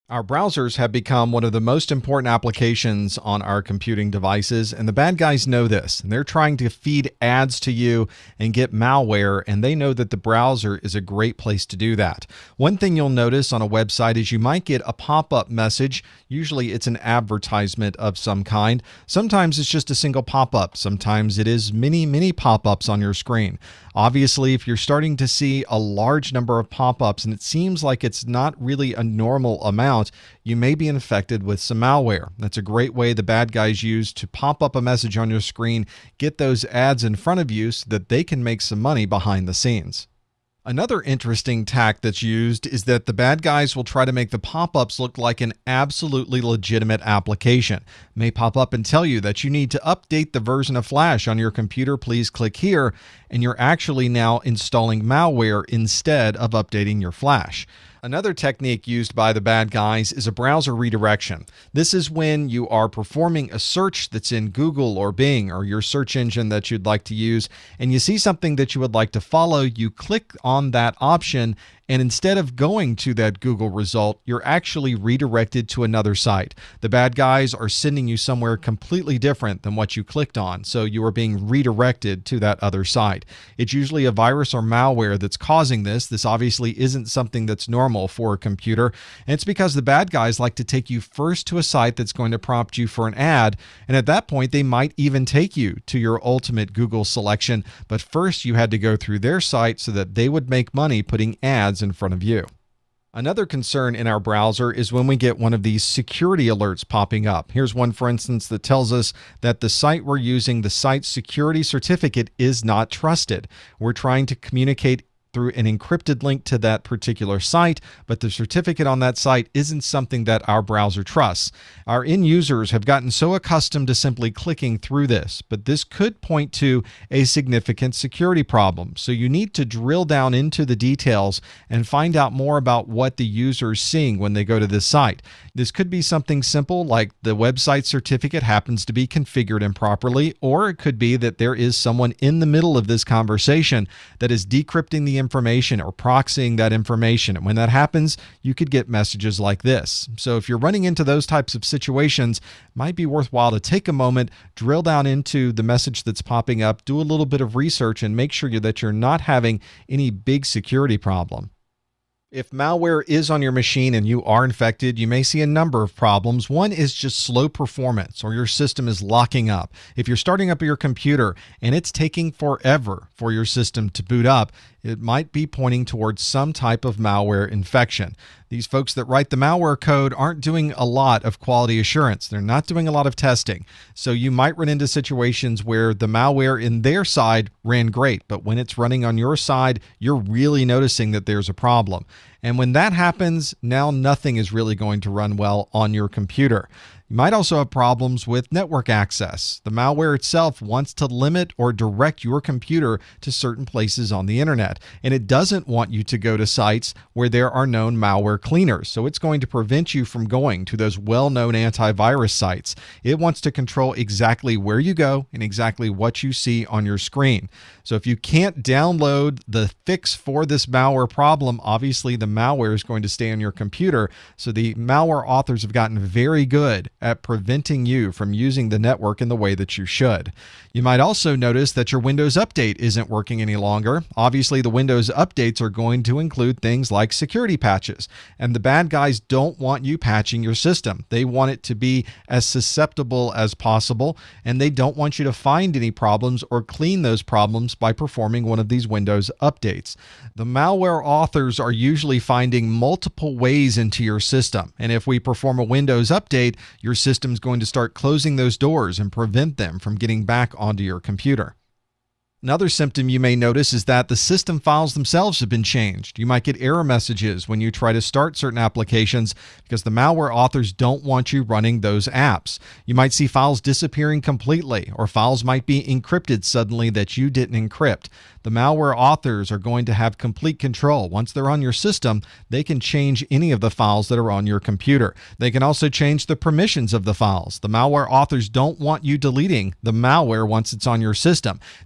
Our browsers have become one of the most important applications on our computing devices, and the bad guys know this. And they're trying to feed ads to you and get malware, and they know that the browser is a great place to do that. One thing you'll notice on a website is you might get a pop-up message. Usually it's an advertisement of some kind. Sometimes it's just a single pop-up. Sometimes it is many pop-ups on your screen. Obviously, if you're starting to see a large number of pop-ups and it seems like it's not really a normal amount, you may be infected with some malware. That's a great way the bad guys use to pop up a message on your screen, get those ads in front of you so that they can make some money behind the scenes. Another interesting tack that's used is that the bad guys will try to make the pop-ups look like an absolutely legitimate application. It may pop up and tell you that you need to update the version of Flash on your computer. Please click here, and you're actually now installing malware instead of updating your Flash. Another technique used by the bad guys is a browser redirection. This is when you are performing a search that's in Google or Bing or your search engine that you'd like to use, and you see something that you would like to follow. You click on that option, and instead of going to that Google result, you're actually redirected to another site. The bad guys are sending you somewhere completely different than what you clicked on, so you are being redirected to that other site. It's usually a virus or malware that's causing this. This obviously isn't something that's normal for a computer, and it's because the bad guys like to take you first to a site that's going to prompt you for an ad, and at that point they might even take you to your ultimate Google selection, but first you had to go through their site so that they would make money putting ads in front of you. Another concern in our browser is when we get one of these security alerts popping up. Here's one, for instance, that tells us that the site we're using, the site security certificate, is not trusted. We're trying to communicate through an encrypted link to that particular site, but the certificate on that site isn't something that our browser trusts. Our end users have gotten so accustomed to simply clicking through this, but this could point to a significant security problem. So you need to drill down into the details and find out more about what the user is seeing when they go to this site. This could be something simple like the website certificate happens to be configured improperly, or it could be that there is someone in the middle of this conversation that is decrypting the information or proxying that information. And when that happens, you could get messages like this. So if you're running into those types of situations, it might be worthwhile to take a moment, drill down into the message that's popping up, do a little bit of research, and make sure that you're not having any big security problem. If malware is on your machine and you are infected, you may see a number of problems. One is just slow performance, or your system is locking up. If you're starting up your computer and it's taking forever for your system to boot up, it might be pointing towards some type of malware infection. These folks that write the malware code aren't doing a lot of quality assurance. They're not doing a lot of testing. So you might run into situations where the malware in their side ran great, but when it's running on your side, you're really noticing that there's a problem. And when that happens, now nothing is really going to run well on your computer. You might also have problems with network access. The malware itself wants to limit or direct your computer to certain places on the internet, and it doesn't want you to go to sites where there are known malware cleaners. So it's going to prevent you from going to those well-known antivirus sites. It wants to control exactly where you go and exactly what you see on your screen. So if you can't download the fix for this malware problem, obviously the malware is going to stay on your computer. So the malware authors have gotten very good at preventing you from using the network in the way that you should. You might also notice that your Windows Update isn't working any longer. Obviously, the Windows updates are going to include things like security patches, and the bad guys don't want you patching your system. They want it to be as susceptible as possible, and they don't want you to find any problems or clean those problems by performing one of these Windows updates. The malware authors are usually finding multiple ways into your system, and if we perform a Windows update, your system's going to start closing those doors and prevent them from getting back onto your computer. Another symptom you may notice is that the system files themselves have been changed. You might get error messages when you try to start certain applications because the malware authors don't want you running those apps. You might see files disappearing completely, or files might be encrypted suddenly that you didn't encrypt. The malware authors are going to have complete control. Once they're on your system, they can change any of the files that are on your computer. They can also change the permissions of the files. The malware authors don't want you deleting the malware once it's on your system. They're going to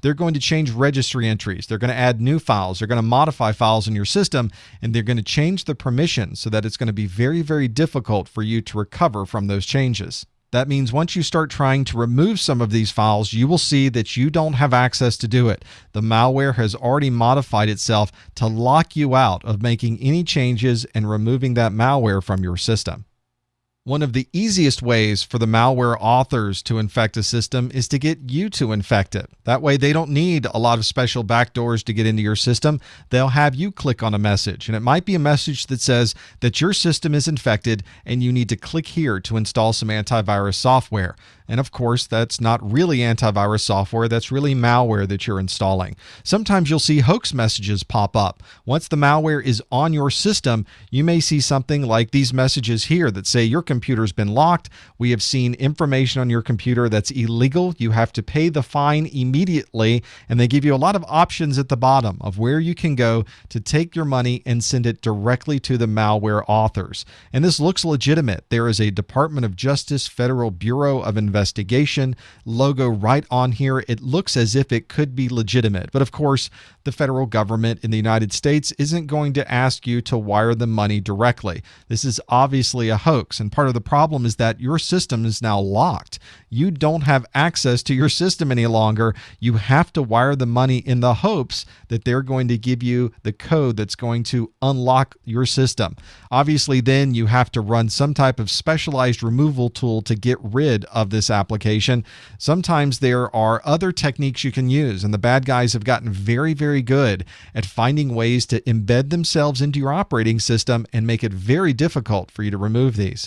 change registry entries. They're going to add new files. They're going to modify files in your system, and they're going to change the permissions so that it's going to be very, very difficult for you to recover from those changes. That means once you start trying to remove some of these files, you will see that you don't have access to do it. The malware has already modified itself to lock you out of making any changes and removing that malware from your system. One of the easiest ways for the malware authors to infect a system is to get you to infect it. That way they don't need a lot of special backdoors to get into your system. They'll have you click on a message, and it might be a message that says that your system is infected and you need to click here to install some antivirus software. And of course, that's not really antivirus software, that's really malware that you're installing. Sometimes you'll see hoax messages pop up. Once the malware is on your system, you may see something like these messages here that say your computer's been locked. We have seen information on your computer that's illegal. You have to pay the fine immediately. And they give you a lot of options at the bottom of where you can go to take your money and send it directly to the malware authors. And this looks legitimate. There is a Department of Justice Federal Bureau of Investigation logo right on here. It looks as if it could be legitimate. But of course, the federal government in the United States isn't going to ask you to wire them money directly. This is obviously a hoax. And part of the problem is that your system is now locked. You don't have access to your system any longer. You have to wire the money in the hopes that they're going to give you the code that's going to unlock your system. Obviously, then you have to run some type of specialized removal tool to get rid of this application. Sometimes there are other techniques you can use, and the bad guys have gotten very, very good at finding ways to embed themselves into your operating system and make it very difficult for you to remove these.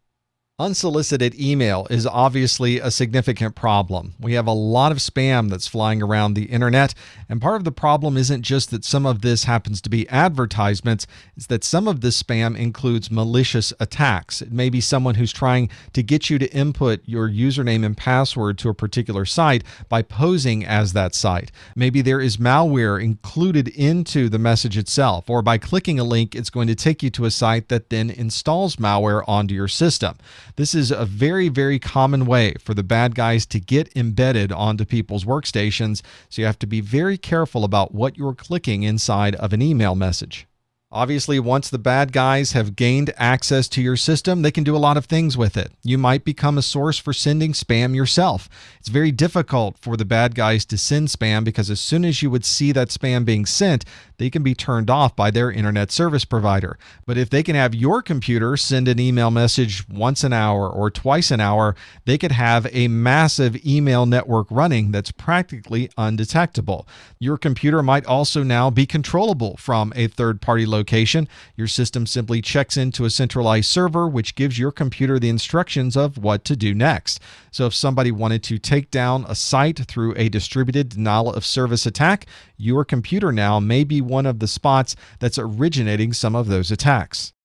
Unsolicited email is obviously a significant problem. We have a lot of spam that's flying around the internet, and part of the problem isn't just that some of this happens to be advertisements, it's that some of this spam includes malicious attacks. It may be someone who's trying to get you to input your username and password to a particular site by posing as that site. Maybe there is malware included into the message itself, or by clicking a link, it's going to take you to a site that then installs malware onto your system. This is a very, very common way for the bad guys to get embedded onto people's workstations, so you have to be very careful about what you're clicking inside of an email message. Obviously, once the bad guys have gained access to your system, they can do a lot of things with it. You might become a source for sending spam yourself. It's very difficult for the bad guys to send spam because as soon as you would see that spam being sent, they can be turned off by their internet service provider. But if they can have your computer send an email message once an hour or twice an hour, they could have a massive email network running that's practically undetectable. Your computer might also now be controllable from a third-party location. Your system simply checks into a centralized server, which gives your computer the instructions of what to do next. So if somebody wanted to take down a site through a distributed denial of service attack, your computer now may be one of the spots that's originating some of those attacks.